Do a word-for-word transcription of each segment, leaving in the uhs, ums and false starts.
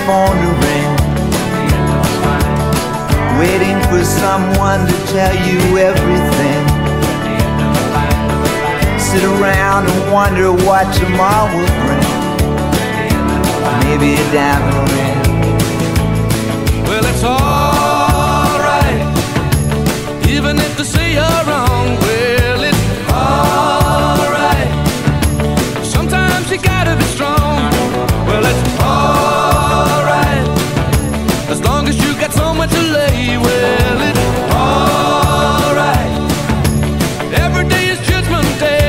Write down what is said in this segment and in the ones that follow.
phone to ring, waiting for someone to tell you everything. Sit around and wonder what tomorrow will bring. Maybe a diamond ring. Well, it's alright, even if they say you're wrong. Well, it's alright, sometimes you gotta be strong. Well, it's alright, as long as you got somewhere to lay. Well, it's alright, every day is Judgment Day.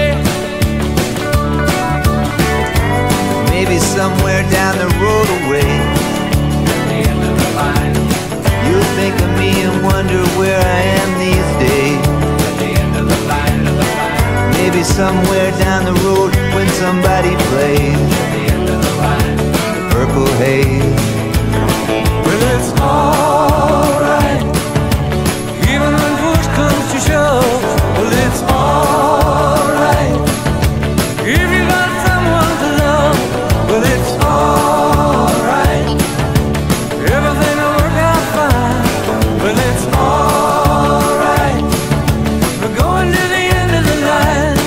Maybe somewhere down the road away, At the end of the line, you'll think of me and wonder where I am these days. at the end of the line, of the line, Maybe somewhere down the road when somebody plays at the end of the line. the Purple Haze. Well, it's alright, even when push comes to shove. Well, it's alright, if you got someone to love. Well, it's alright, everything will work out fine. Well, it's alright, we're going to the end of the line.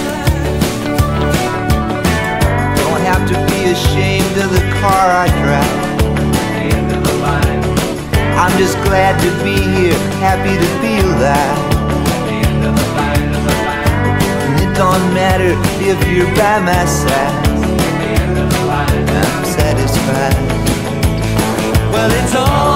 Don't have to be ashamed of the car I drive. The end of the line, I'm just glad to be here, happy to be alive. the end of the line, of the line, And it don't matter if you're by my side, the end of the line. I'm satisfied. Well, it's all